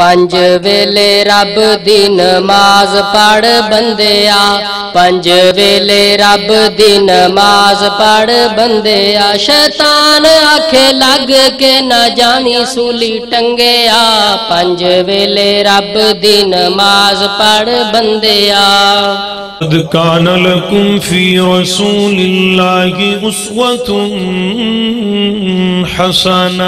پنج ویلے رب دی نماز پڑھ بندیا، پنج ویلے رب دی نماز پڑھ بندیا، شیطان آکھے لگ کے نہ جانی سولی ٹنگیا، پنج ویلے رب دی نماز پڑھ بندیا۔ قد کان لکم فی رسول اللہ اسوۃ حسنہ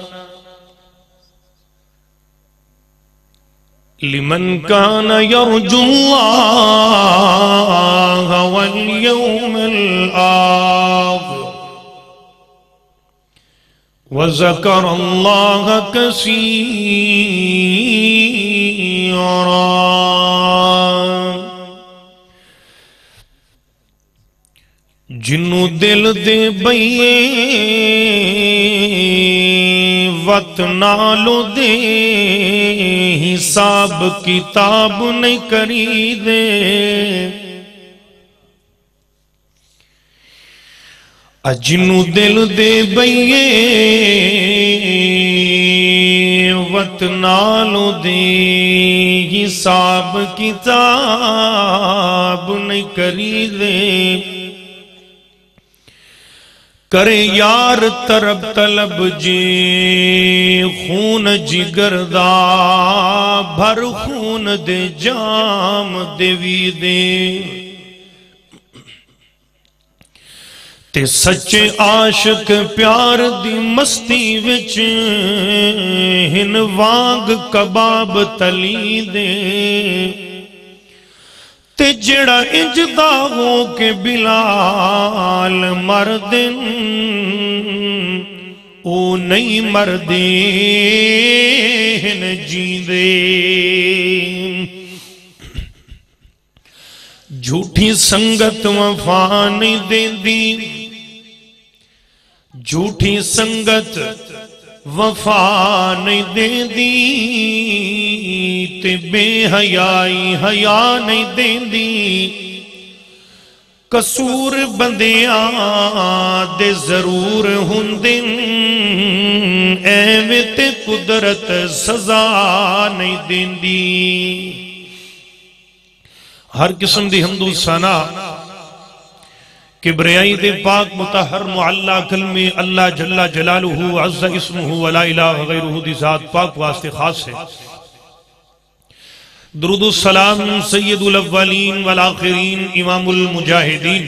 لمن کان یرجو اللہ والیوم الآخر وذکر اللہ کثیرا۔ جنوں دل دے بئیے وقت نالو دے حساب کتاب نہیں کری دے، جنوں دل دے بئیے وقت نالو دے حساب کتاب نہیں کری دے، کرے یار طرب طلب جے خون جگر دا بھر خون دے جام دیوی دے، تے سچے عاشق پیار دی مستی وچ ہن وانگ کباب تلی دے، تے جڑا اجدا ہو کے بلال مردن او نہیں مردین جیندے، جھوٹی سنگت وفا نہیں دیندی، جھوٹی سنگت وفا نہیں دیندی، تے بے حیائی حیا نہیں دیندی، قصور بندیاں دے ضرور ہوندن، ایویں تے قدرت سزا نہیں دیندی۔ ہر قسم دی حمد و ثنا کبریائی دے پاک مطہر معلا کلمے اللہ جل جلالہ عز اسمہ ولا الہ غیرہ دی ذات پاک واسطے خاص ہے۔ درود السلام سید الاولین والآخرین امام المجاہدین،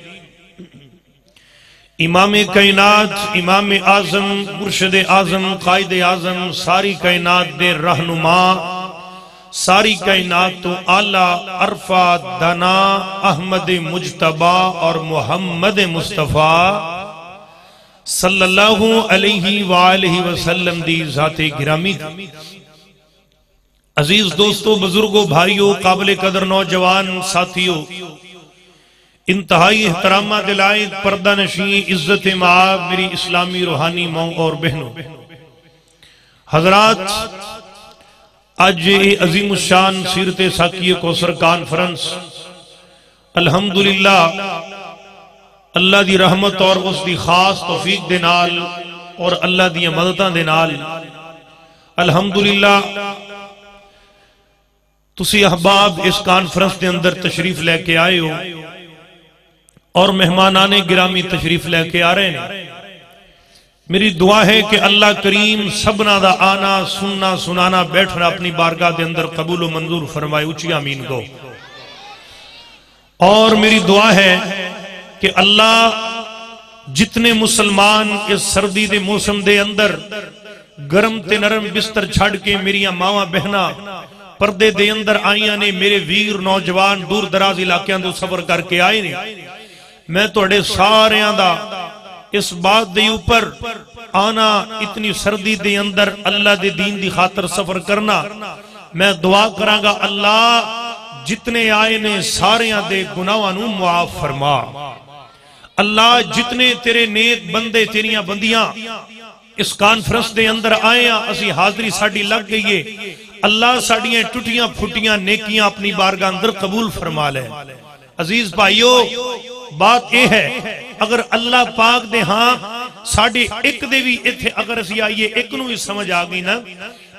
امام کائنات، امام اعظم، مرشد اعظم، قائد اعظم، ساری کائنات دے رہنما، ساری کائنات تو اعلیٰ عرفہ دنا احمد مجتبہ اور محمد مصطفیٰ صلی اللہ علیہ وآلہ وسلم دی ذات گرامی تھی۔ عزیز دوستو، بزرگوں، بھائیوں، قابل قدر نوجوان ساتھیوں، انتہائی احترامہ دلائد پردہ نشین عزت معاب میری اسلامی روحانی ماں اور بہنوں، حضرات، آج عظیم الشان سیرت ساکی کوثر کانفرنس الحمدللہ اللہ دی رحمت اور اس دی خاص توفیق دے نال اور اللہ دی مدداں دے نال الحمدللہ تسی احباب اس کانفرنس دے اندر تشریف لے کے آئے ہو اور مہمانان گرامی تشریف لے کے آ رہے ہیں۔ میری دعا ہے کہ اللہ کریم سبنا دا آنا سننا سنانا بیٹھنا اپنی بارگاہ دے اندر قبول و منظور فرمائے، اچھی آمین کو۔ اور میری دعا ہے کہ اللہ جتنے مسلمان اس سردی دے موسم دے اندر گرم تے نرم بستر چھڑ کے میری ماواں بہنا پردے دے اندر آئیاں نے، میرے ویر نوجوان دور دراز علاقیاں دو سفر کر کے آئے نے، میں توڑے سارے آندہ اس بات دے اوپر آنا اتنی سردی دے اندر اللہ دے دین دی خاطر سفر کرنا، میں دعا کرانگا اللہ جتنے آئے نے ساریاں دے گناہوں معاف فرما، اللہ جتنے تیرے نیک بندے تیریاں بندیاں اس کانفرنس دے اندر آئے ہیں، اسی حاضری ساڑھی لگ گئی ہے، اللہ ساڑھیاں ٹوٹیاں پھوٹیاں نیکیاں اپنی بارگاہ اندر قبول فرما لے۔ عزیز بھائیو، بات یہ ہے اگر اللہ پاک دے ہاں ساڑھے ایک دے بھی اتھے اگر اسی آئیے ایک نو ہی سمجھ آگئی نا،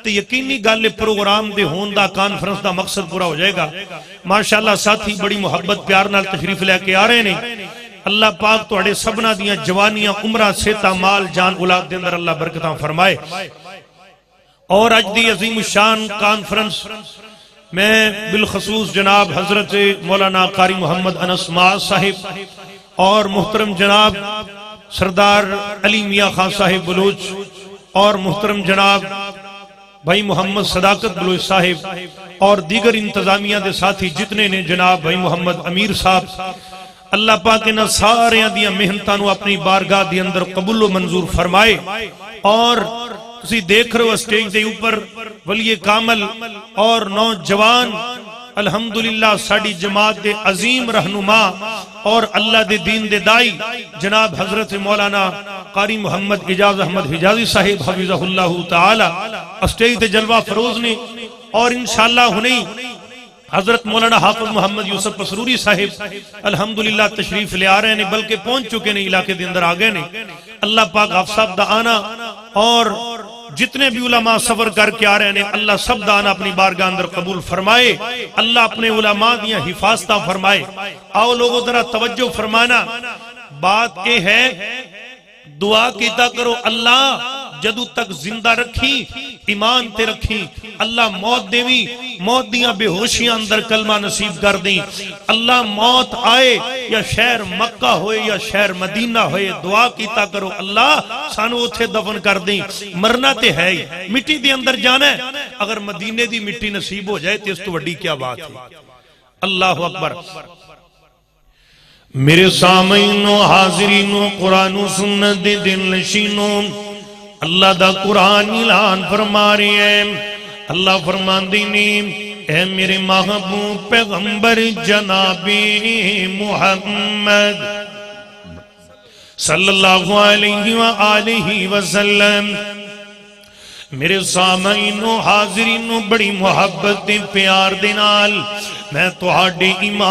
تو یقینی گل پروگرام دے ہون دا کانفرنس دا مقصد پورا ہو جائے گا. ماشاءاللہ ساتھی بڑی محبت پیار نال تشریف لے کے آ رہے ہیں. اللہ پاک تو اڑے سبنا دیاں جوانیاں عمرہ صحت مال جان اولاد دے اندر اللہ برکتاں فرمائے. اور اج دی عظیم الشان کانفرنس میں بالخصوص جناب حضرت مولانا قاری محمد انس معاذ صاحب اور محترم جناب سردار علی میاں خان صاحب بلوچ اور محترم جناب بھائی محمد صداقت بلوچ صاحب اور دیگر انتظامیہ دے ساتھی جتنے نے جناب بھائی محمد امیر صاحب اللہ پاک انہاں سارے دیاں محنتاں نو اپنی بارگاہ دی اندر قبول و منظور فرمائے. اور تسی دیکھ رہے ہو سٹیج دے اوپر ولی کامل اور نوجوان الحمدللہ ساڑی جماعت دے عظیم رہنما اور اللہ دے دین دے دائی جناب حضرت مولانا قاری محمد اجاز احمد حجازی صاحب حفظہ اللہ تعالی اسٹیج دے جلوہ فروز نے. اور انشاءاللہ ہنیں حضرت مولانا حافظ محمد یوسف پسروری صاحب الحمدللہ تشریف لے آ رہے ہیں بلکہ پہنچ چکے ہیں علاقے دے اندر آگئے نے. اللہ پاک آپ سب دا آنا اور جتنے بھی علماء سفر کر کے آ رہے ہیں اللہ سب دا آنا اپنی بارگاہ اندر قبول فرمائے. اللہ اپنے علماء دیاں حفاظتہ فرمائے. آؤ لوگوں ذرا توجہ فرمانا. بات یہ ہے دعا کیتا کرو اللہ جدو تک زندہ رکھی ایمان تے رکھی اللہ موت دیوی موت دیاں بے ہوشیاں اندر کلمہ نصیب کر دیں. اللہ موت آئے یا شہر مکہ ہوئے یا شہر مدینہ ہوئے دعا کیتا کرو اللہ سانو اتھے دفن کر دیں. مرنا تے ہے ہی مٹی دے اندر جانا ہے. اگر مدینے دی مٹی نصیب ہو جائے تو اس تو وڈی کیا بات ہے. اللہ اکبر. میرے سامعینو حاضرینو قرآن و سنت دے دل نشینو اللہ دا قرآن اعلان فرما رہے ہیں. اللہ فرمان دینے اے میرے محبوب پیغمبر جناب محمد صلی اللہ علیہ وآلہ وسلم. میرے سامعینو حاضرینو بڑی محبت دے پیار دے نال میں تہاڈے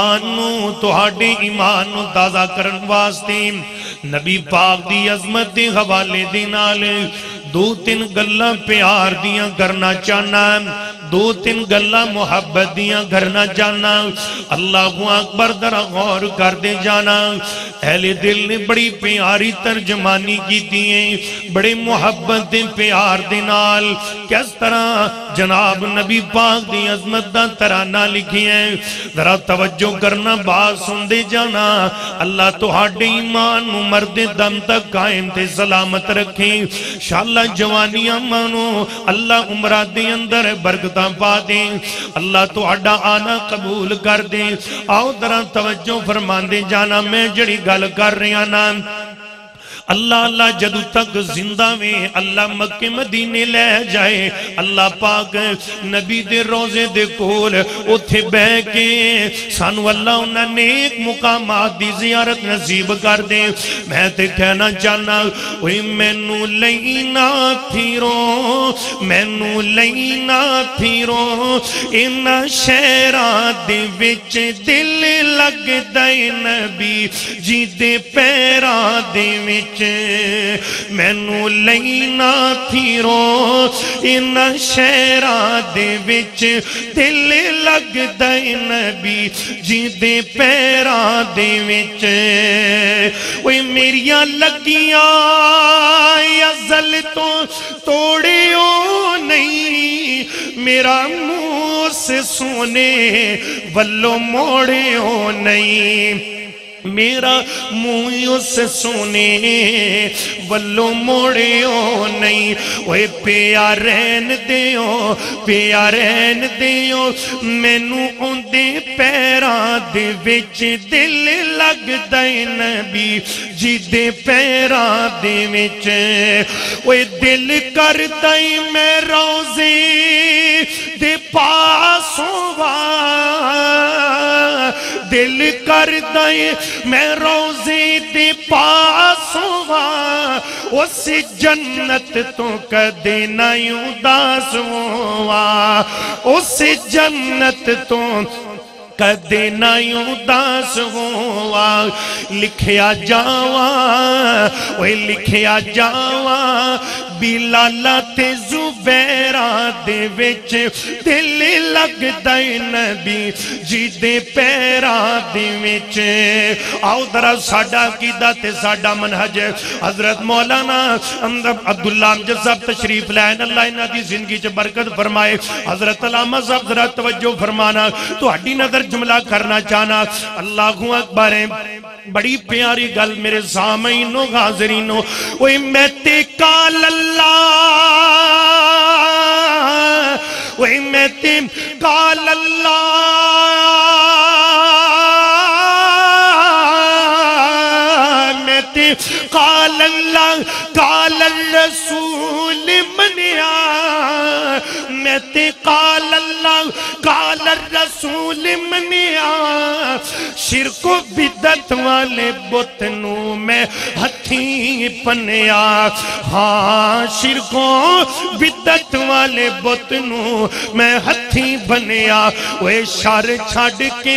ایمان نو تازہ کرن واسطے نبی پاک دی عظمت دے حوالے دے نال دو تین گلاں پیار دیاں کرنا چاہنا دو تین گلاں محبت دیاں کرنا چاہنا. اللہ اکبر ذرا غور کر دے جانا. اہل دل نے بڑی پیاری ترجمانی کی ہیں بڑے محبت دے پیار دے نال کس طرح جناب نبی پاک دی عظمت دا ترانہ لکھی ہیں. ذرا توجہ کرنا بات سن دے جانا. اللہ تہاڈے ایمان نو مرد دم تک قائم تے سلامت رکھیں. انشاءاللہ جوانیاں مانو اللہ عمرہ دے اندر برکتاں پا دیں. اللہ تہاڈا آنا قبول کر دیں. آؤ ذرا توجہ فرمان دے جانا. میں جڑی گل کر رہا نا اللہ جدو تک زندہ میں اللہ مکہ مدینے لے جائے اللہ پاک نبی دے روزے دے کول اتھے بہ کے سانو اللہ انہاں نیک مقامات دی زیارت نصیب کر دے. میں تے کہنا چاہنا اوہ مینوں لینا پھیرو انہاں شہراں دے وچ دل لگ دے نبی جی دے پیراں دے وچ مینوں لینا پھیرو انہاں شہراں دے وچ دل لگ دے نبی جی دے پیراں دے وچ. اوہ میریاں لگیاں ازل تو توڑیو نہیں میرا منہ سے سونے ولو موڑیو نہیں میرا منہ اس سونے ولو موڑیو نہیں. اوے پیارین دیو مینوں اوندے پیراں دے وچ دل لگ دے نبی جی دے پیراں دے وچ. اوے دل کردا میں روزے دے پاسوں دل کردا میں روزے دے پاسوں اس جنت تو کدے نہ اداس ہوا اس جنت تو کدے نہ اداس ہوا. لکھیا جاواں بلالا تے زبیرہ دے وچ دل لگ دے نبی جی دے پیرہ دے وچ آؤ ذرا ساڈا عقیدہ تے ساڈا منہج حضرت مولانا عبداللہ امجد صاحب تشریف لائن اللہ انہاں دی زندگی چ برکت فرمائے حضرت علامہ صاحب ذرا توجہ فرمانا تو ہڈی نظر جملہ کرنا چاہنا اللہ اکبر بڑی پیاری گل میرے سامعینو حاضرینو اوے میں تے کال اللہ اوے میں تے کال اللہ میں تے قال اللہ قال الرسول منیا میں تے قال اللہ قال الرسول منیا شرک و بدعت والے بتنو میں ہتھی پنیا ہاں شرک و بدعت والے بتنو میں ہتھی بنیا اوے شر چھڑ کے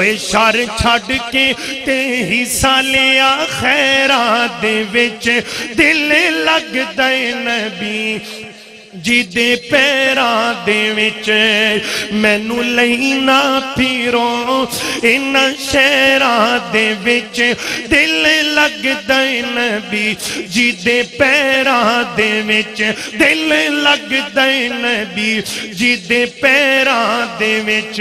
تے حصہ لیا خیرات دے وچ دل لگ دے نبی جی دے پیران دے وچ مینوں لینا پھرو ان شہراں دے وچ دل لگ دے نبی جی دے پیران دے وچ دل لگ دے نبی جی دے پیران دے وچ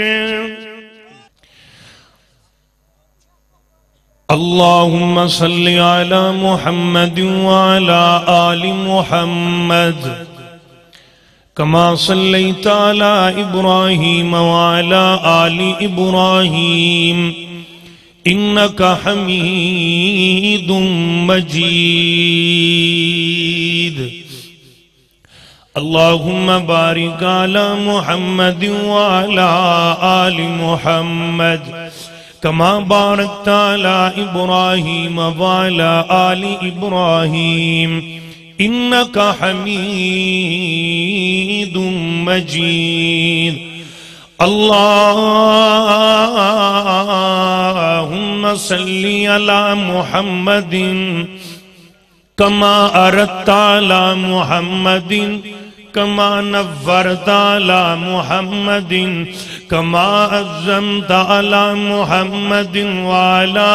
اللہم صلی علی محمد وعلا آل محمد کما صلیت علی ابراہیم وعلا آل ابراہیم انکا حمید مجید اللہم بارک علی محمد وعلا آل محمد کما بارکت علی ابراہیم وعلا آل ابراہیم انکا حمید مجید اللہم صلی علی محمد کما اردت علی محمد کما نورت علی محمد کما عظمت علی محمد وعلا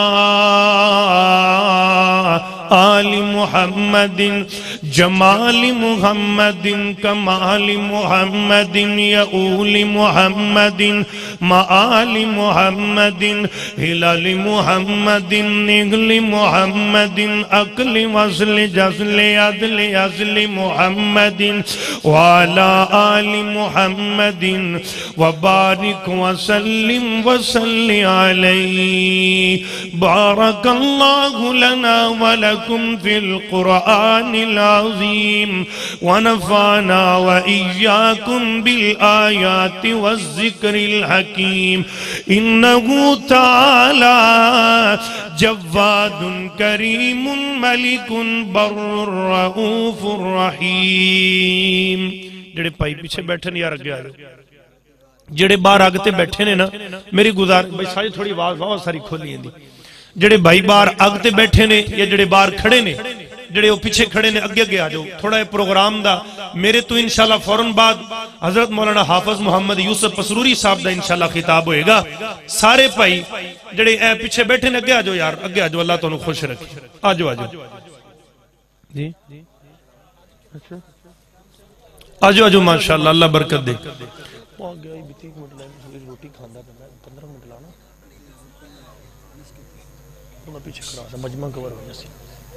آل محمد جمال محمد کمال محمد یعول محمد معال محمد ہلال محمد نگل محمد عقل وصل جزل عدل عزل محمد وعلا آل محمد وبارک وسلم وصل علیہ بارک اللہ لنا ولکم فی القرآن العظیم ونفعنا وإیاکم بالآیات والذکر الحکیم انہو تعالی جواد کریم ملک بر رؤوف الرحیم جڑے پائی پیچھے بیٹھے نہیں یار اگے آ رہے جڑے باہر آگتے بیٹھے نے نا میری گزار بھائی ساری تھوڑی آواز بہت ساری کھولی ہیں دی جڑے بھائی باہر آگتے بیٹھے نے یا جڑے باہر کھڑے نے جڑے وہ پیچھے کھڑے نے اگے آ جاؤ تھوڑا یہ پروگرام دا میرے تو انشاءاللہ فوراں بعد حضرت مولانا حافظ محمد یوسف پسروری صاحب دا انشاءاللہ خطاب ہوئے گا سارے بھائی جڑے پیچھے بیٹھے نے اگے آ جاؤ یار اگے آ جاؤ اللہ تانوں خوش رکھے آ جاؤ جی آ جاؤ ماشاءاللہ اللہ برکت دے روٹی کھاندہ 15 منٹ لانا پیچھے کھڑا مجمع کور ہو جیسی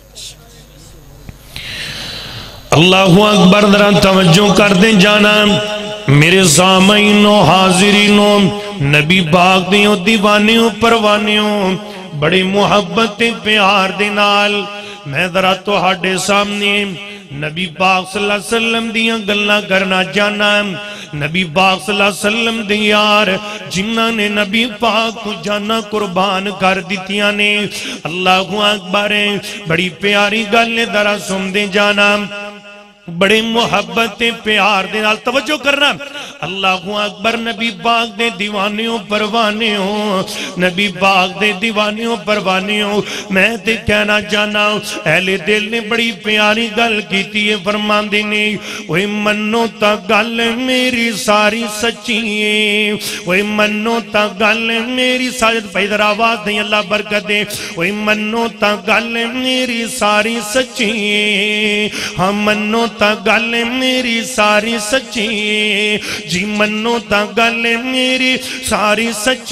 اللہ اکبر ذرا توجہ کر دیں جانا میرے سامعینو حاضرینو نبی پاک دیوں دیوانیوں پروانیوں بڑی محبت پیار دے نال میں ذرا تہاڈے سامنے نبی پاک صلی اللہ علیہ وسلم دیاں گلاں کرنا جانا نبی پاک صلی اللہ علیہ وسلم دی یار جنہاں نے نبی پاک کو جانا قربان کر دیتیاں نے اللہ اکبر بڑی پیاری گل ذرا سن دے جانا بڑے محبت پیار دے نال توجہ کرنا اللہ اکبر نبی پاک دے دیوانیوں پروانیوں نبی پاک دے دیوانیوں پروانیوں میں تے کہنا جانا اہل دل نے بڑی پیاری گل کیتی ہے فرماندے نے اوے منو تا گل میری ساری سچی ہے اوے منو تا گل میری ساری بھائی ذرا آواز نہیں اللہ برکت دے اوے منو تا گل میری ساری سچی ہے ہاں منو تا گل میری ساری سچی جی منو تا گل میری ساری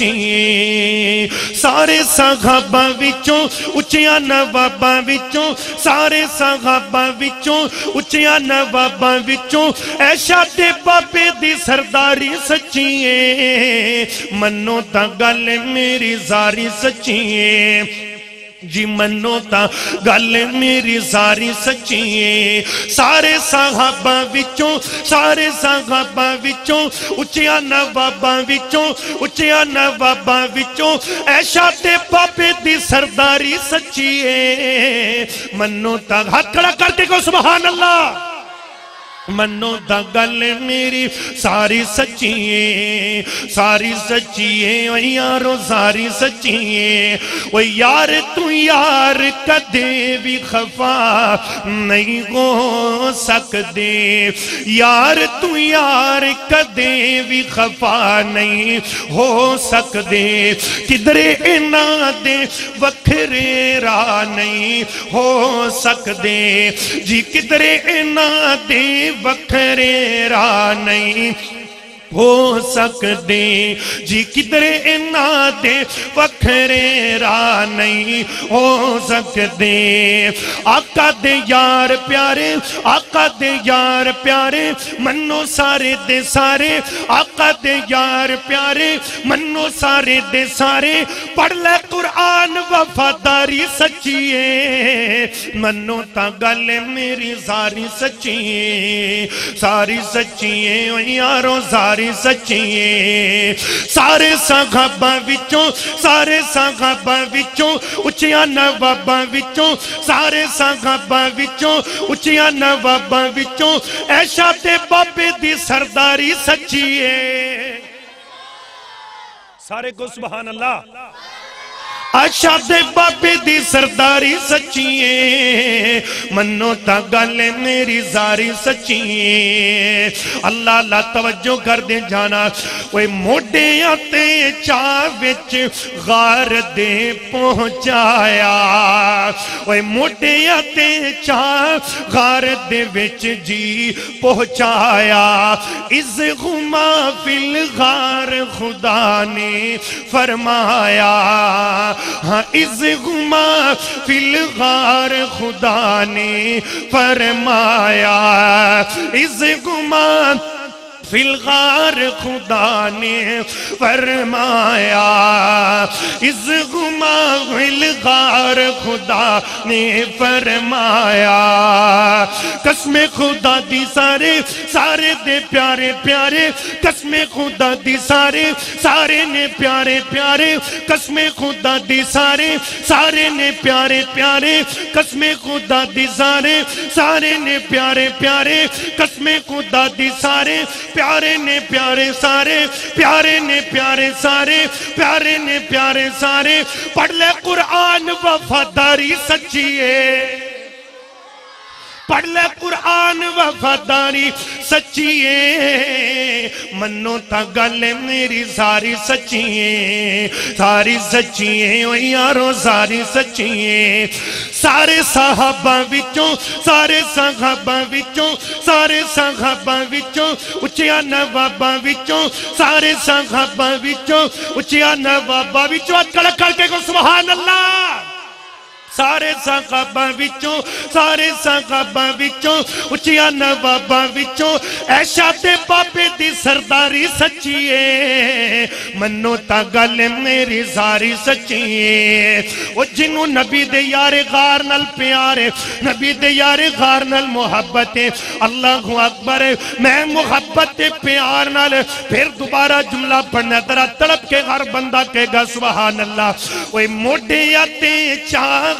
سچی سارے صحابہ وچوں اچیاں نواباں وچوں سارے صحابہ وچوں اچیاں نواباں وچوں عائشہ تے بابے دی سرداری سچی منو تا گل میری ساری سچی جی منو تا گل میری ساری سچی ہے سارے صحابہ وچوں سارے صحابہ وچوں اچیاں نواباں وچوں اچیاں نواباں وچوں عائشہ تے بابے دی سرداری سچی ہے منو تا ہاتھ کھڑا کر کے کو سبحان اللہ منو تا گل میری ساری سچی ہے ساری سچی ہے او یارو ساری سچی ہے او یار تو یار کدے بھی خفا نہیں ہو سکدے یار تو یار کدے بھی خفا نہیں ہو سکدے کدرے انہاں دے وکھرے راہ نہیں ہو سکدے جی کدرے انہاں دے وکھرے راہ نہیں ہو سکدے جی کدرے انہاں دے وکھرے راہ نہیں ہو سکدے آقا دے یار پیارے آقا دے یار پیارے منو سارے دے سارے آقا دے یار پیارے منو سارے دے سارے پڑھ لے قرآن وفاداری سچی ہے منو تا گل میری ساری سچی ہے ساری سچی ہے او یارو ساری سچی ہے سارے صحابہ وچوں سارے صحابہ وچوں اچیاں نواباں وچوں سارے صحابہ وچوں اچیاں نواباں وچوں عائشہ تے بابے دی سرداری سچی ہے سارے کو سبحان اللہ عائشہ دے بابے دی سرداری سچی ہے منو تا گل میری ساری سچی ہے اللہ اللہ توجہ کر دے جانا اوے موڈے آتے چاہ وچ غار دے پہنچایا اوے موڈے آتے چاہ غار دے وچ جی پہنچایا از غما فی الغار خدا نے فرمایا ہاں از غما فی الغار خدا نے فرمایا از غما فی الغار خدا نے فرمایا از غما فی الغار خدا نے فرمایا قسم خدا دی سارے سارے دے پیارے پیارے قسم خدا دی سارے سارے نے پیارے پیارے قسم خدا دی سارے سارے نے پیارے پیارے قسم خدا دی سارے سارے نے پیارے پیارے قسم خدا دی سارے پیارے نے پیارے سارے پیارے نے پیارے سارے پیارے نے پیارے سارے پڑھ لے قرآن وفاداری سچی ہے پڑھ لے قرآن وفاداری سچی ہے منو تا گل میری ساری سچی ہے ساری سچی ہے او یارو ساری سچی ہے سارے صحابہ وچوں سارے صحابہ وچوں سارے صحابہ وچوں اچیاں نواباں وچوں سارے صحابہ وچوں اچیاں نواباں وچوں کڑ کر کے کو سبحان اللہ سارے صحابہ وچوں سارے صحابہ وچوں اچیاں نواباں وچوں عائشہ تے بابے دی سرداری سچی ہے منو تا گل میری ساری سچی ہے او جنوں نبی دے یار غار نال پیارے نبی دے یار غار نال محبت ہے اللہ اکبر میں محبت پیار نال پھر دوبارہ جملہ پڑھنا ذرا تڑپ کے ہر بندہ کہے گا سبحان اللہ اوے موڈے آتے چاہ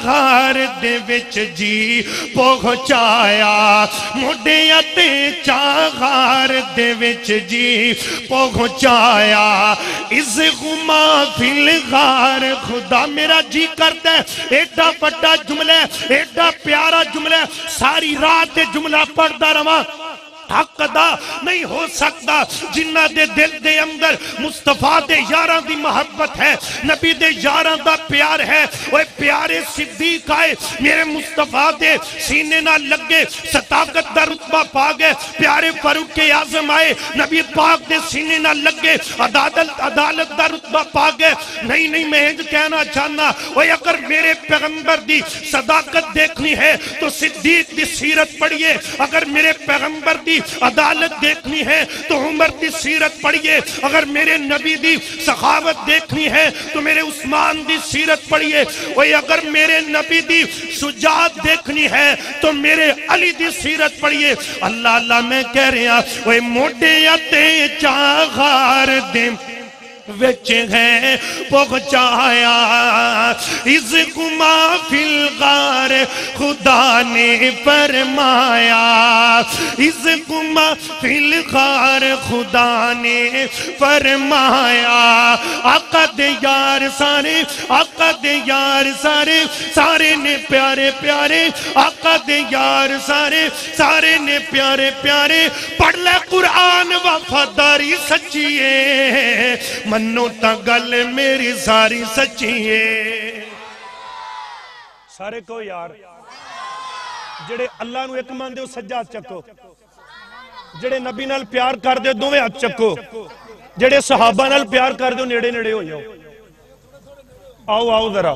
غار دے وچ جی پہنچایا موڈیاں تے چا غار دے وچ جی پہنچایا اس غما فی الغار خدا میرا جی کرتا ہے ایڈا بڑا جملہ ایڈا پیارا جملہ ساری رات جملہ پڑھتا رہا حق ادا نہیں ہو سکتا جنہ دے دل دے اندر مصطفیٰ دے یاراں دی محبت ہے نبی دے یاراں دا پیار ہے وہ پیارے صدیق آئے میرے مصطفیٰ دے سینے نہ لگے صداقت دا رتبہ پا گئے پیارے فاروق اعظم آئے نبی پاک دے سینے نہ لگے عدالت دا رتبہ پا گئے نہیں میں کہنا چاہنا وہ اگر میرے پیغمبر دی صداقت دیکھنی ہے تو صدیق دی سیرت پڑھئے اگر میرے پیغمبر دی عدالت دیکھنی ہے تو عمر دی سیرت پڑھئے اگر میرے نبی دی سخاوت دیکھنی ہے تو میرے عثمان دی سیرت پڑھئے اگر میرے نبی دی شجاعت دیکھنی ہے تو میرے علی دی سیرت پڑھئے اللہ میں کہہ رہا وہ موٹے یاتے چاغار دیں وچ ہے پہنچایا اس گما فی الغار خدا نے فرمایا اس گما فی الغار خدا نے فرمایا آقا دے یار سارے نے پیارے پیارے آقا دے یار سارے نے پیارے پیارے پڑھ لے قرآن وفاداری سچی ہے منو تا گل میری ساری سچی ہے سارے کو یار جڑے اللہ نو ایک مان دے ہو سجا چکو جڑے نبی نال پیار کر دے دوویں ہاتھ چکو جڑے صحابہ نال پیار کر دے نیڑے نیڑے ہو جاؤ آؤ ذرا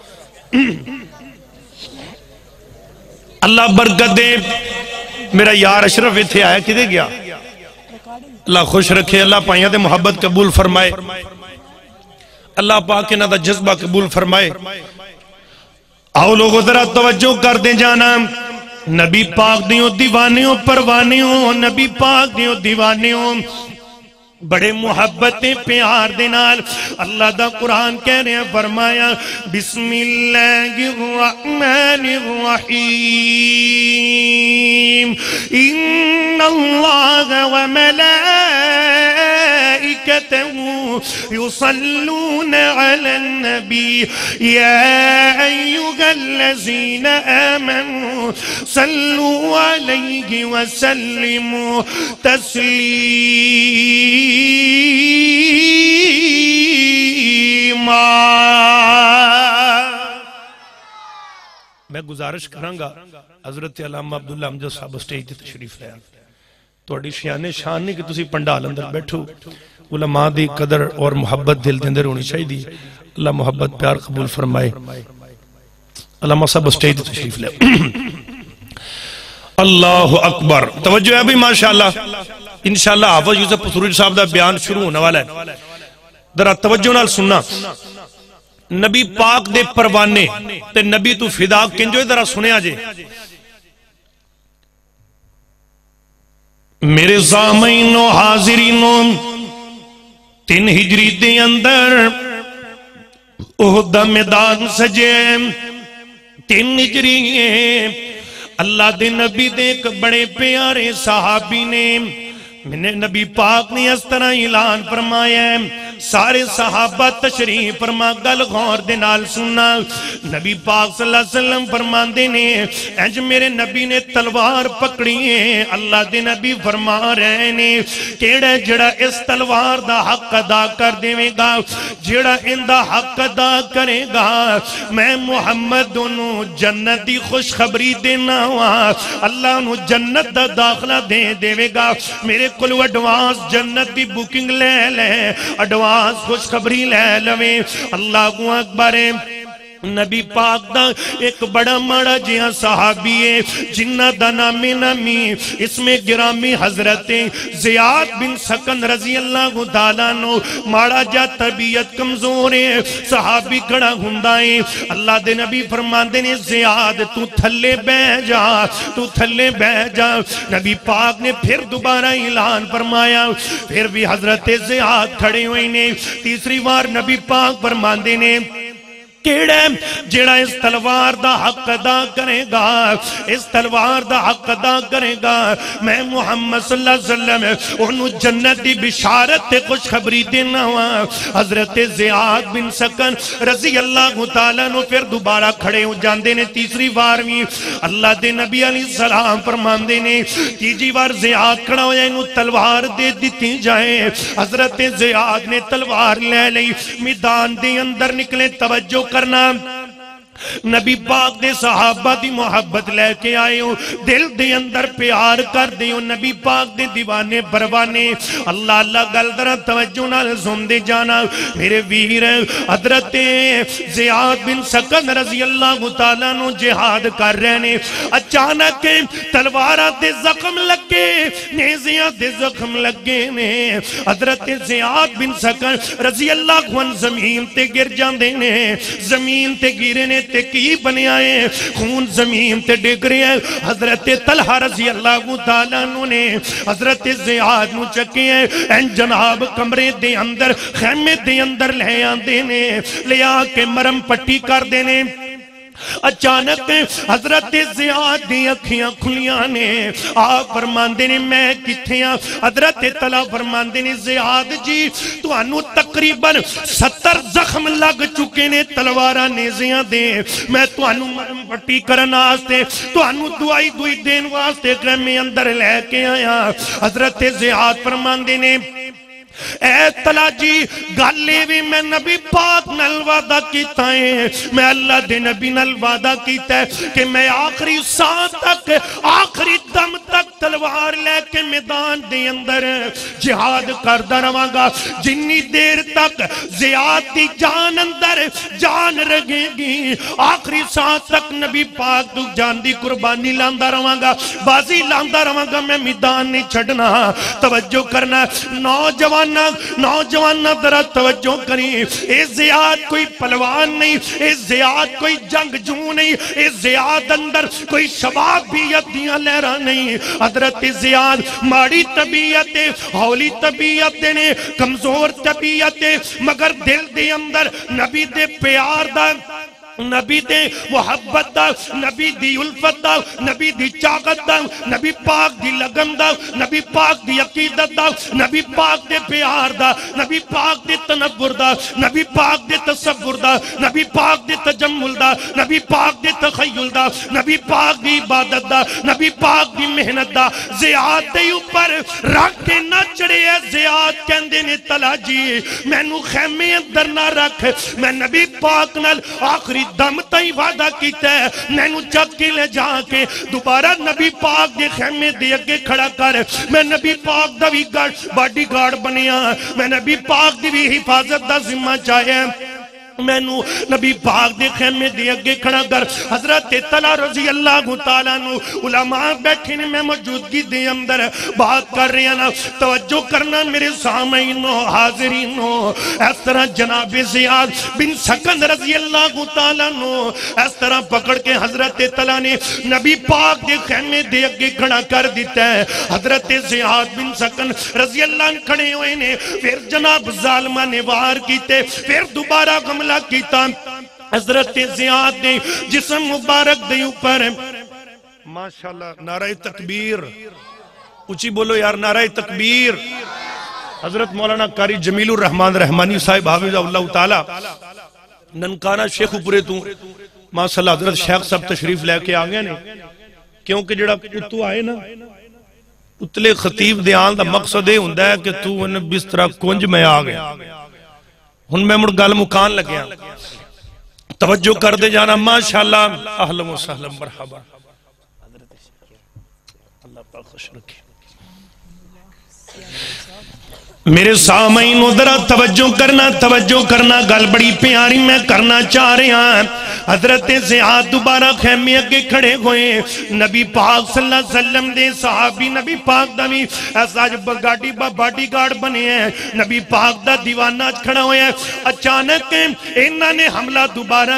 اللہ برکت دے میرا یار اشرف ایتھے آیا کدے گیا اللہ خوش رکھے اللہ پائیاں دے محبت قبول فرمائے اللہ پاک انہاں دا جذبہ قبول فرمائے آؤ لوگوں ذرا توجہ کر دیں جانا نبی پاک دیوں دیوانیوں پروانیوں نبی پاک دیوں دیوانیوں بڑے محبتیں پیار دینال اللہ دا قرآن کہہ رہے ہیں فرمایا بسم اللہ الرحمن الرحیم ان اللہ وملائکتہ یصلون علی النبی یا ایوہ الذین آمنوا صلوا علیہ وسلموا تسلیما میں گزارش کرانگا حضرت علامہ عبداللہ امجد صاحب اسٹیج تے تشریف لے توڑی شیانے شان نہیں کہ تسی پنڈال اندر بیٹھو علماء دی قدر اور محبت دل دے اندر ہونی چاہیے دی اللہ محبت پیار قبول فرمائے علامہ صاحب اسٹیج تے تشریف لے اللہ اکبر توجہ ہے بھی ماشاءاللہ انشاءاللہ حافظ یوسف پسروری صاحب دا بیان شروع ہونے والا ہے ذرا توجہ نال سننا نبی پاک دے پروانے تے نبی تو فدا کنجو ذرا سنے آجے میرے سامعین و حاضرین 3 ہجری دے اندر احد میدان سجے 3 ہجری اللہ دے نبی دے ایک بڑے پیارے صحابی نے میں نے نبی پاک نے اس طرح اعلان فرمایا ہے سارے صحابہ تشریف فرما گل غور دے نال سننا نبی پاک صلی اللہ علیہ وسلم فرمان دینے انج میرے نبی نے تلوار پکڑی ہے اللہ دے نبی فرما رہے نے کیڑا جڑا اس تلوار دا حق ادا کر دیوے گا جڑا ان دا حق ادا کرے گا میں محمد انہوں جنت دی خوشخبری دینا ہوا اللہ انہوں جنت دا داخلہ دے دیوے گا میرے کلو اڈوانس جنت دی بکنگ لے لے اڈوانس خوشخبری لے لویں اللہ اکبر نبی پاک دا ایک بڑا مڑا جہاں صحابی ہے جنہ دا نامی اس میں گرامی حضرت زیاد بن سکن رضی اللہ تعالیٰ نو مڑا جا طبیعت کمزور ہے صحابی کڑا ہندائیں اللہ دے نبی فرمان دینے زیاد تو تھلے بہ جا نبی پاک نے پھر دوبارہ اعلان فرمایا پھر بھی حضرت زیاد کھڑے ہوئے نے تیسری بار نبی پاک فرمان دینے کیڑا جڑا اس تلوار دا حق ادا کرے گا، اس تلوار دا حق ادا کرے گا، میں محمد صلی اللہ علیہ وسلم انہوں جنت دی بشارت تے خوش خبری دینا ہوا۔ حضرت زیاد بن سکن رضی اللہ تعالیٰ نو پھر دوبارہ کھڑے ہو جاندے نے تیسری بارویں۔ اللہ دے نبی علیہ السلام فرماندے نے تیجی بار زیاد کھڑا ہو جائے انہوں تلوار دے دیتی جائے۔ حضرت زیاد نے تلوار لے لئی، میدان دے اندر نکلے، توجہ کرنا، نبی پاک دے صحابہ دی محبت لے کے آئے ہو، دل دے اندر پیار کر دے ہو، نبی پاک دے دیوانے پروانے، اللہ اللہ گل درہ توجہ نال سن دے جانا میرے ویر۔ حضرت زیاد بن سکن رضی اللہ تعالیٰ نو جہاد کر رہے نے، اچانک تلوارہ دے زخم لگے، نیزیاں دے زخم لگے نے، حضرت زیاد بن سکن رضی اللہ عنہ زمین تے گر جاندے نے، زمین تے گرے نے تے کی بنے آئے، خون زمین تے ڈگ رہے ہیں۔ حضرت طلحہ رضی اللہ تعالیٰ نے حضرت زیاد نو چکے ہیں، این جناب کمرے دے اندر خیمے دے اندر لے آندے نے، لے آ کے مرم پٹی کر دینے۔ اچانک حضرت زیاد دی اکھیاں کھلیاں نے، آپ فرماندے نے میں کتھیاں؟ حضرت طلحہ فرماندے نے زیاد جی تو انو تقریباً 70 زخم لگ چکے نے تلوارہ نیزیاں دے، میں تو انو مرم پٹی کرنا آستے، تو انو دعائی دوئی دین واسطے میں اندر لے کے آیا۔ حضرت زیاد فرماندے نے اے طلحہ جی گالے بھی میں نبی پاک نل وعدہ کیتا ہے، میں اللہ دے نبی نل وعدہ کیتا ہے کہ میں آخری سان تک، آخری دم تک تلوار لے کے میدان دے اندر جہاد کردہ رہاں گا، جنی دیر تک زیاد دی جان اندر جان رگے گی، آخری سان تک نبی پاک تو جان دی قربانی لاندہ رہاں گا، بازی لاندہ رہاں گا، میں میدان نہیں چھڑنا۔ توجہ کرنا نوجوان ذرا توجہ کریں، اے زیاد کوئی پلوان نہیں، اے زیاد کوئی جنگ جو نہیں، اے زیاد اندر کوئی شبابیت دیاں لہرہ نہیں۔ حضرت زیاد ماڑی طبیعت ہولی طبیعت نے، کمزور طبیعت مگر دل دے اندر نبی دے پیار دا، نبی دے محبت دا، نبی دی الفت دا، نبی دی چاقت دا، نبی پاک دی لگن دا، نبی پاک دی عقیدت دا، نبی پاک دے پیار دا، نبی پاک دے تنور دا، نبی پاک دے تصور دا، نبی پاک دے تجمل دا، نبی پاک دے تخیل دا، نبی پاک دی عبادت دا، نبی پاک دی محنت دا، زیاد دے اوپر رکھ کے نہ چڑے ہے۔ زیاد کہندے نے طلحہ جی میں نو خیمے اندر نہ رکھ، میں نبی پاک نال آخری دم تائی وعدہ کیتا ہے، میں نو چک کے لے جا کے دوبارہ نبی پاک دے خیمے دے اگے کھڑا کر، میں نبی پاک دا بھی باڈی گارڈ بنیا، میں نبی پاک دی بھی حفاظت دا ذمہ چاہے، میں نو نبی پاک دے خیمے دے اگے کھڑا کر۔ حضرت طلحہ رضی اللہ تعالیٰ نو علماء بیٹھے نے، میں موجودگی دے اندر بات کر رہے ہیں نا، توجہ کرنا میرے سامعینو حاضرینو۔ اس طرح جناب زیاد بن سکن رضی اللہ تعالیٰ نو اس طرح پکڑ کے حضرت طلحہ نے نبی پاک دے خیمے دے اگے کھڑا کر دیتا ہے۔ حضرت زیاد بن سکن رضی اللہ عنہ کھڑے ہوئے نے، پھر جناب ظالمہ نے وار کیتے، پھر دوبارہ حملہ کیتا۔ حضرت زیاد نے جسم مبارک دے اوپر ماشاءاللہ نعرہ تکبیر، اچھی بولو یار نعرہ تکبیر۔ حضرت مولانا قاری جمیل الرحمن رحمانی صاحب حافظ اللہ تعالی ننکانہ شیخ اوپرے تو ماشاءاللہ حضرت شیخ صاحب تشریف لے کے آگئے نے، کیونکہ جڑا اتو آئے نا اتلے خطیب دیان دا مقصد ہے ہوندہ ہے کہ تو انہیں بسترہ کنج میں آگئے، ہن میں مڑ گل مکان لگیا، توجہ کر دے جانا ماشاءاللہ اہلا و سہلا مرحبا، اللہ پاک خوش رکھے۔ میرے سامعین ادھر توجہ کرنا گل بڑی پیاری میں کرنا چاہ رہے ہیں۔ حضرت زیاد دوبارہ خیمے اگے کھڑے ہوئے نبی پاک صلی اللہ علیہ وسلم دے صحابی نبی پاک دا بھی ایسا جب باڈی گارڈ بنے ہیں نبی پاک دا دیوانہ کھڑا ہوئے ہیں اچانک انہوں نے حملہ دوبارہ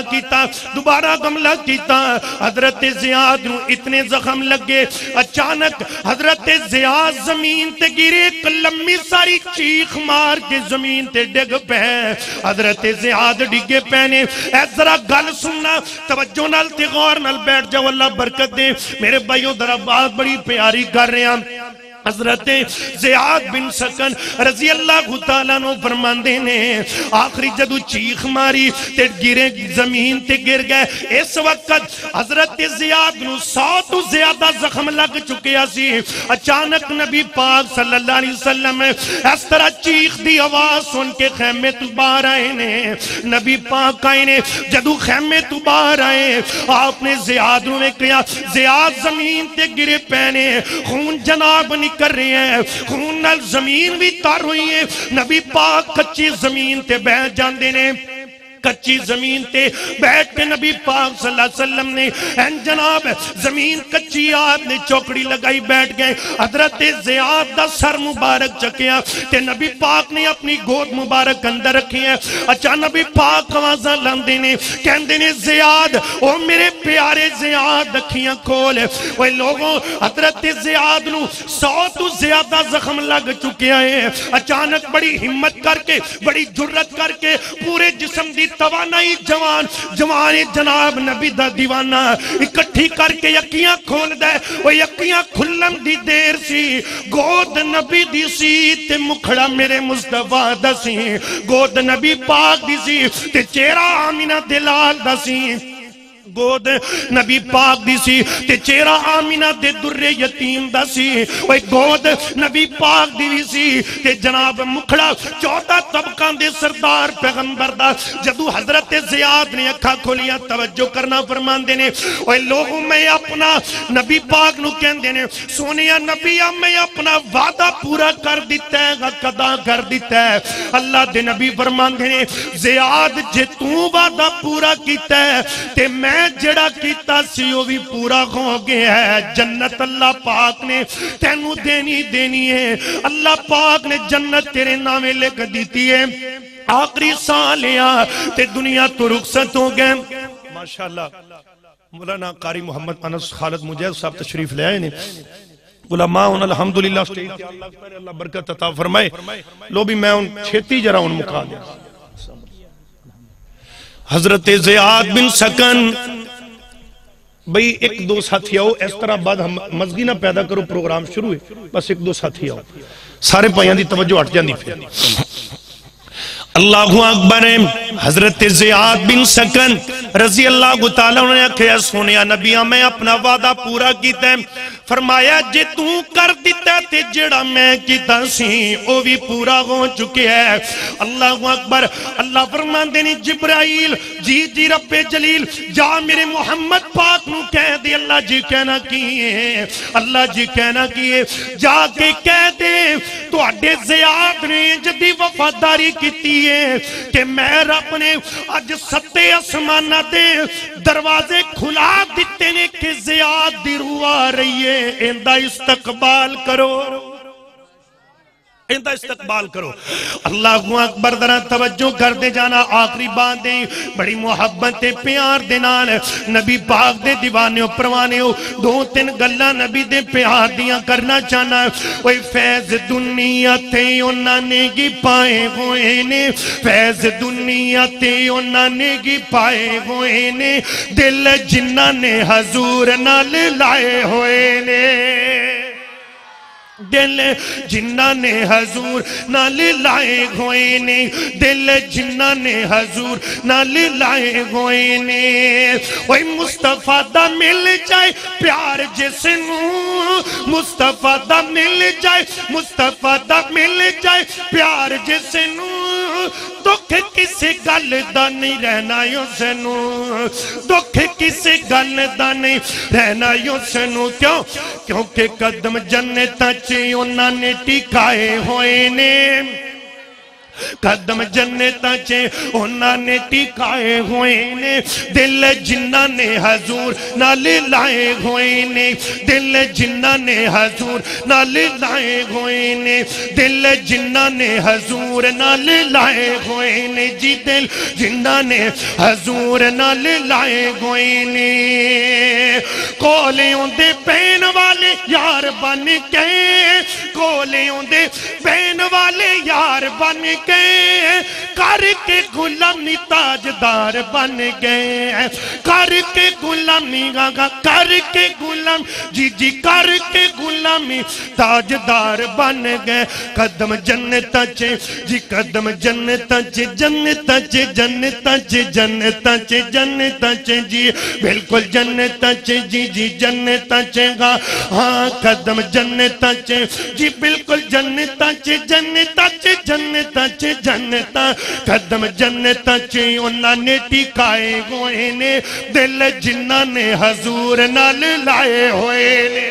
حملہ کیتا حضرت زیاد نو اتنے زخم لگے اچانک حضرت زیاد زمین تے گرے ایک لمبی ساری چیخ مار کے زمین تے ڈگ پہ حضرت زیاد ڈگے پہنے اے ذرا گل سننا توجہ نال تے غور نال بیٹھ جاؤ اللہ برکت دے میرے بھائیوں ذرا بات بڑی پیاری کر رہے ہیں حضرت زیاد بن سکن رضی اللہ تعالیٰ نو فرماندے نے آخری جدو چیخ ماری تے گرے زمین تے گر گئے اس وقت حضرت زیاد نو 100 تو زیادہ زخم لگ چکے سی اچانک نبی پاک صلی اللہ علیہ وسلم اس طرح چیخ دی آواز سن کے خیمے تو باہر آئے نے نبی پاک آئے نے جدو خیمے تو باہر آئے آپ نے زیاد نو کہا زیاد زمین تے گرے پہنے خون جناب کر رہے ہیں خون نال زمین بھی تار ہوئی ہے نبی پاک کچی زمین تے بیٹھ جاندے نے کچی زمین تے بیٹھ کے نبی پاک صلی اللہ علیہ وسلم نے جناب زمین کچی آپ نے چوکڑی لگائی بیٹھ گئے حضرت زیاد دا سر مبارک چکیا تے نبی پاک نے اپنی گود مبارک اندر رکھی ہے اچھا نبی پاک آوازاں لاندے نے کہندے نے زیاد او میرے پیارے زیاد اکھیاں کھول وہ لوگوں حضرت زیاد نو 100 تو زیادہ زخم لگ چکے ہیں اچانک بڑی ہمت کر کے بڑی جرت کر کے پورے جسم دی توانائی جوان جناب نبی دا دیوانہ اکٹھی کر کے یقیاں کھول دے وہ یقیاں کھلن دی دیر سی گود نبی دی سی تے مکھڑا میرے مصطفیٰ دا سی گود نبی پاک دی سی تے چہرہ آمینہ دلال دا سی گود نبی پاک دی سی تے چہرہ آمینہ دے در یتیم دا سی وہ گود نبی پاک دی سی تے جناب مکھڑا 14 طبقان دے سردار پیغمبر دا جدو حضرت زیاد نے اکھا کھولیا توجہ کرنا فرمان دینے وہ لوگوں میں اپنا نبی پاک نو کہن دینے سونیا نبی میں اپنا وعدہ پورا کر دیتا ہے قضا کر دیتا ہے اللہ دے نبی فرمان دینے زیاد جے تو وعدہ پورا کیتا ہے تے میں جڑا کیتا سی وہ بھی پورا ہو گیا ہے جنت اللہ پاک نے تینو دینی ہے اللہ پاک نے جنت تیرے نامے لے کر دیتی ہے آخری سالیاں تے دنیا تو رخصت ہو گئے ماشاءاللہ مولانا قاری محمد انس خالد مجید صاحب تشریف لے آئے نے علماء الحمدللہ اللہ برکت عطا فرمائے لو بھی میں ان چھیتی جرا ان مکا دیا حضرت زیاد بن سکن بھئی ایک دو ساتھی آؤ اس طرح بعد ہم مزگی نہ پیدا کرو پروگرام شروع ہے بس ایک دو ساتھی آؤ سارے پائیاں دی توجہ ہٹ جاندی پھر اللہ اکبر حضرت زیاد بن سکن رضی اللہ تعالیٰ انہوں نے کہا سونیا نبیاں میں اپنا وعدہ پورا کیتا ہے فرمایا جے تو کر دیتا تے جڑا میں کیتا سی وہ بھی پورا ہو چکے ہے اللہ اکبر اللہ فرمان دینے جبرائیل جی رب جلیل جا میرے محمد پاک نو کہہ دے اللہ جی کہنا کیے اللہ جی کہنا کیے جا کے کہہ دے تو اڈے زیاد نے جدی وفاداری کیتی ہے کہ میں رب نے آج 7 آسمانہ دے دروازے کھلا دیتے نے کہ زیاد دی روح آ رہی ہے اندہ استقبال کرو اندہ استقبال کرو اللہ اکبر ذرا توجہ کر دے جانا آخری بات دیں بڑی محبت پیار دینال نبی پاک دے دیوانے ہو پروانے ہو 2-3 گلہ نبی دے پیار دیاں کرنا چاہنا وہی فیض دنیا تے انہاں نے گی پائے ہوئے نے فیض دنیا تے انہاں نے گی پائے ہوئے نے دل جنہ نے حضور نال لائے ہوئے نے دل جنہ نے حضور نال لائے ہوئے نے دل جنہ نے حضور نال لائے ہوئے نے وہی مصطفیٰ دا مل جائے پیار جس نو مصطفیٰ دا مل جائے مصطفیٰ دا مل جائے پیار جس نو دکھ کسی گل دا نہیں رہنا اس نو دکھ کسی گل دا نہیں رہنا اس نو کیوں کیونکہ قدم جنت انہاں نے ٹکائے ہوئے نے قدم جنتاں چے انہاں نے ٹکائے ہوئے نے دل جنہاں نے حضور نال لائے ہوئے نے دل جنہاں نے حضور نال لائے ہوئے نے دل جنہاں نے حضور نال لائے ہوئے نے جی دل جنہاں نے حضور نال لائے ہوئے نے کولیوں دے پین والے یار بن گئے کولیوں دے پین والے یار بن گئے کر کے غلامی تاجدار بن گئے کر کے غلامی گاگا کر کے غلام جی جی کر کے غلامی تاجدار بن گئے قدم جنتاں چے جی قدم جنتاں چے جنتاں چے جنتاں چے جنتاں چے جنتاں چے جی بالکل جنتاں چے جی جی جنتاں چے گا ہاں قدم جنتاں چے جی بالکل جنتاں چے جنتاں چے جنتاں چے جنتاں قدم جنتاں چے انہاں نے ٹکائے ہوئے نے دل جنہاں نے حضور نال لائے ہوئے نے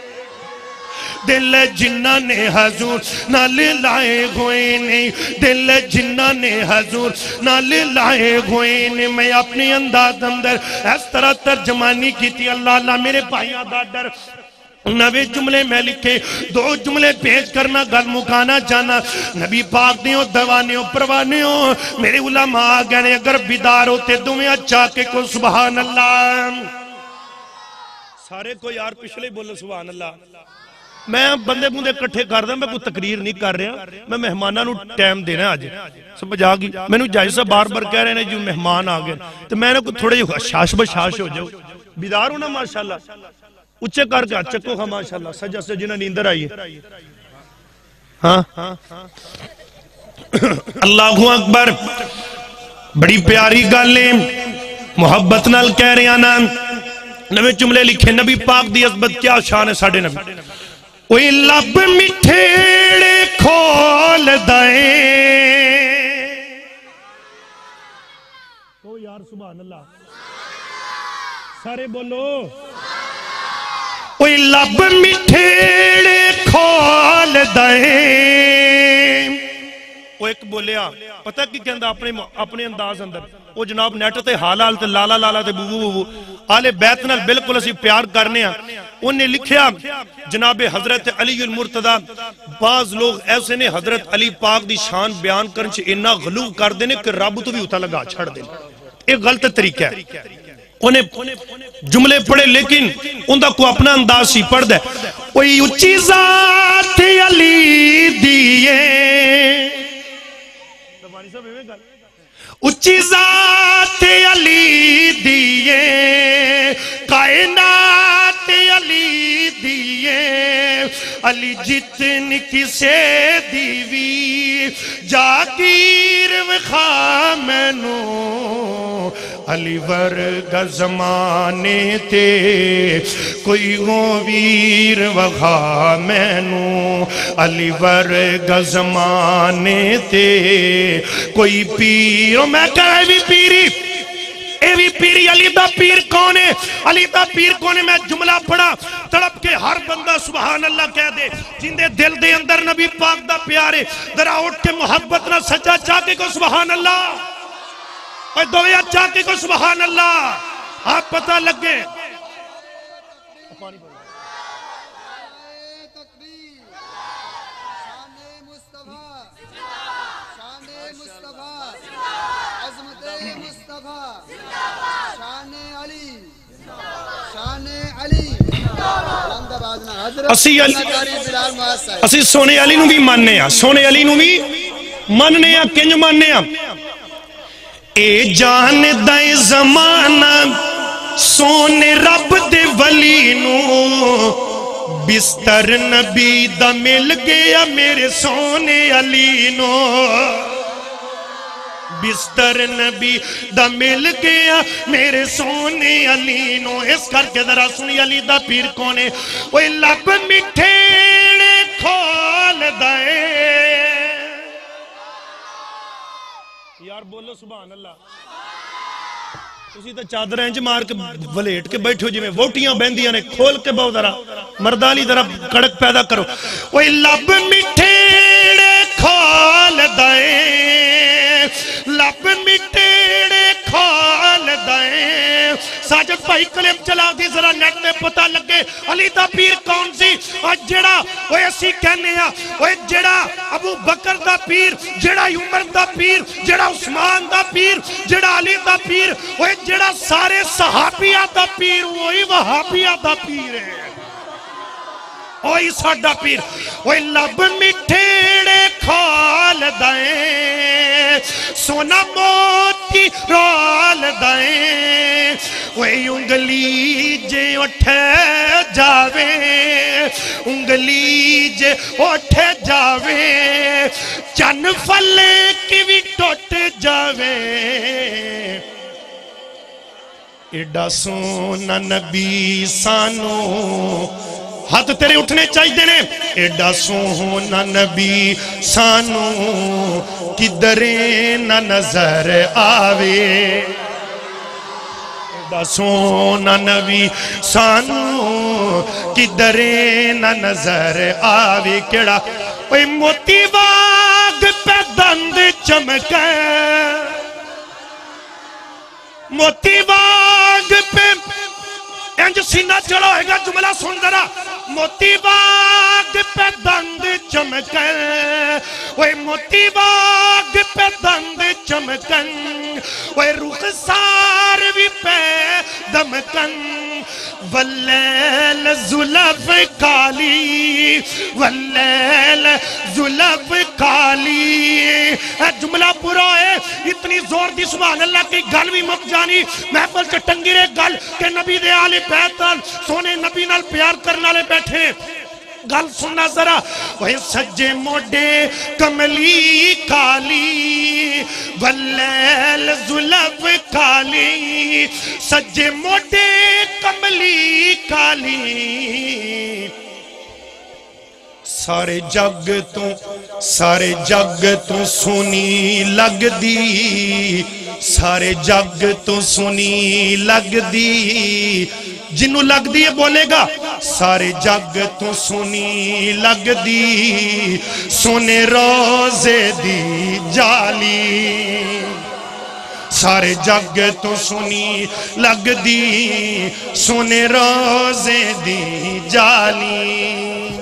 دل جنہاں نے حضور نال لائے ہوئے نے دل جنہاں نے حضور نال لائے ہوئے نے میں اپنی انداز اندر اس طرح ترجمانی کی تھی اللہ اللہ میرے بھائیاں دا ڈر نوے جملے میں لکھے دو جملے پیش کرنا گل مکانا چاہنا نبی پاک دیوں دوانیوں پروانیوں میرے علماء آگئے اگر بیدار ہوتے دمیں اچھا کہ کو سبحان اللہ سارے کو یار پچھلے بولو سبحان اللہ میں بندے بندے کٹھے کر دیں میں کوئی تقریر نہیں کر رہا میں مہمانہ نو ٹائم دینا آج سمجھ آگی میں نو جائز سے بار بار کہہ رہے ہیں جو مہمان آگئے تو میں نے کوئی تھوڑے جو شاش بشاش ہو جاؤ بیدار ہونا ماشاءاللہ اچھے کر کے چکو ہاں ماشاءاللہ سجا سے جنہ نیندر آئی ہاں اللہ اکبر بڑی پیاری گالیں محبت نال کہہ رہے ہیں نوے جملے لکھے نبی پاک دی عظمت کیا شان ہے ساڑھے نبی وہی لب مٹھیڑے کھول دائیں تو یار سبحان اللہ سارے بولو وہی لب مٹھیڑے کھول دائیں وہ ایک بولیا پتہ کی کہندہ اپنے انداز اندر وہ جناب نیٹ تے حال تے لالا لالا تے بو بو بو آلے بیت نال بالکل اسی پیار کرنے ہیں انہیں لکھیا جناب حضرت علی المرتضی بعض لوگ ایسے نے حضرت علی پاک دی شان بیان کرنچ انہا غلو کر دینے کہ رب تو بھی اتھا لگا چھڑ دینے ایک غلط طریقہ ہے انہیں جملے پڑھے لیکن اندھا کو اپنا انداز ہی پڑھ دے وہی اچھی ذات علی دیئے اچھی ذات علی دیئے کائنات علی دیئے علی جتن کسے دیوی جاگیر وخا مینو علی ورگا زمانے تے کوئی غویر وخا مینو علی ورگا زمانے تے کوئی پیر میں کہا بھی پیری اے بھی پیری علی دا پیر کون ہے علی دا پیر کون ہے میں جملہ پڑھا تڑپ کے ہر بندہ سبحان اللہ کہہ دے جن دے دل دے اندر نبی پاک دا پیارے درہ اٹھ کے محبت نہ سچا چاہتے کو سبحان اللہ اور دویا چاہتے کو سبحان اللہ آپ پتہ لگ گئے اسی سونے علی نو بھی ماننے ہیں سونے علی نو بھی ماننے ہیں کنج ماننے ہیں اے جان دائیں زمانہ سونے رب دے ولی نو بستر نبی دا مل گیا میرے سونے علی نو بستر نبی دا مل گیا میرے سونے علی نو اس کر کے ذرا سنی علی دا پیر کونے وہ لب مٹھیڑے کھول دائے یار بولو سبحان اللہ اسی تا چادر انج مار کے ولیٹ کے بیٹھو جی میں ووٹیاں بہندیاں نے کھول کے بہو ذرا مردالی ذرا کڑک پیدا کرو وہ لب مٹھیڑے کھول دائے साजिद भाई कलम चला दी जरा नेट पे पता लगे अली दा पीर कौन सी और जेड़ा ओए असी कहने आ ओए जेड़ा अबू बकर दा पीर जेड़ा उमर दा पीर जेड़ा उस्मान दा पीर जेड़ा अली दा पीर ओए जेड़ा सारे सहाबिया दा पीर वही वहाबिया दा पीर है ओए साडा पीर ओए लब मिठेड़े खाल दाए सोना मोती रोल दाए ओए उंगली जे उठ जावे उंगली जे उठ जावे चन फले की भी टुट जावे एडा सोना नबी सानू हाथ तेरे उठने चाहिए ने एडा सोना नबी सानू किधरे न नजर आवे एडा सोना नबी सानू किधरे न नजर आवे केड़ा ओए मोती बाग पे दंद चमके मोती बाग पे इंज सीना चढ़ा होगा जुमला सुन जरा मोती बाग पे दंद चमकन ओए मोती बाग पे दंद चमकन ओए रुखसार भी पे दमकन वल्लैल जुल्फ काली वल्लैल जुल्फ काली जुमला पूरा है इतनी जोर दी सुभान अल्लाह की गल भी मुक जानी महफिल च टंगी रहे गल के नबी दे आले बैत सोने नबी नाल प्यार करने वाले बैठे गल सुनना जरा वही सज्जे मोडे कमली काली वल्लैल जुल्फ काली सज्जे मोडे कमली काली सारे जग तो सोनी लगदी सारे जग तो सोनी लगदी जिन्नू लगदी है बोलेगा सारे जग तो सोनी लगदी सोने रोजे दी जाली सारे जग तो सोनी लगदी सोने रोजे दी जाली